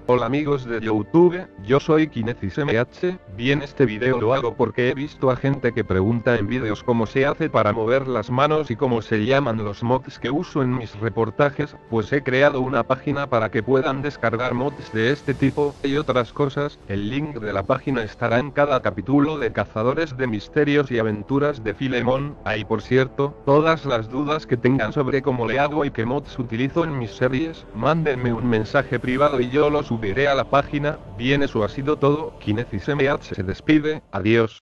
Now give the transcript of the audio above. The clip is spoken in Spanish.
Hola amigos de YouTube, yo soy KinezisMH. Bien, este video lo hago porque he visto a gente que pregunta en vídeos cómo se hace para mover las manos y cómo se llaman los mods que uso en mis reportajes, pues he creado una página para que puedan descargar mods de este tipo y otras cosas. El link de la página estará en cada capítulo de Cazadores de Misterios y Aventuras de Filemón. Ahí, por cierto, todas las dudas que tengan sobre cómo le hago y qué mods utilizo en mis series, mándenme un mensaje privado y yo lo subiré a la página. Bien, eso ha sido todo. KinezisMH se despide, adiós.